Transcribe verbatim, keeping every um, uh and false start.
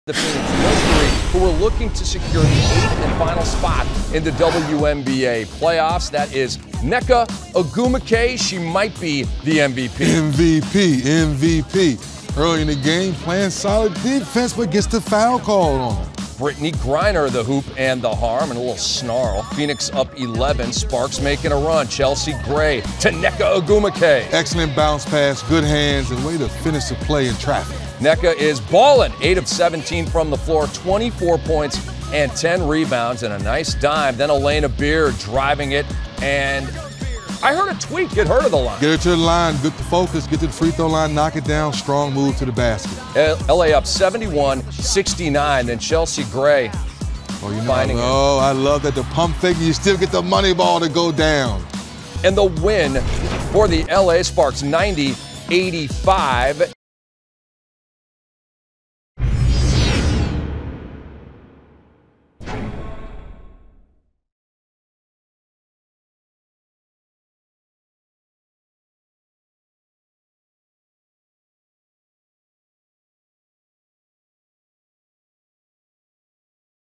The Phoenix Mercury, who are looking to secure the eighth and final spot in the W N B A playoffs. That is Nneka Ogwumike. She might be the M V P. M V P, M V P. Early in the game, playing solid defense, but gets the foul called on her. Brittany Griner, the hoop and the harm, and a little snarl. Phoenix up eleven, Sparks making a run. Chelsea Gray to Nneka Ogwumike. Excellent bounce pass, good hands, and way to finish the play in traffic. Nneka is balling, eight of seventeen from the floor, twenty-four points and ten rebounds, and a nice dime. Then Elena Beard driving it, and I heard a tweet, get her to the line. Get her to the line, good to focus, get to the free throw line, knock it down, strong move to the basket. L A up seventy-one sixty-nine, then Chelsea Gray oh, you know, finding I love, I love that the pump fake, you still get the money ball to go down. And the win for the L A Sparks, ninety eighty-five.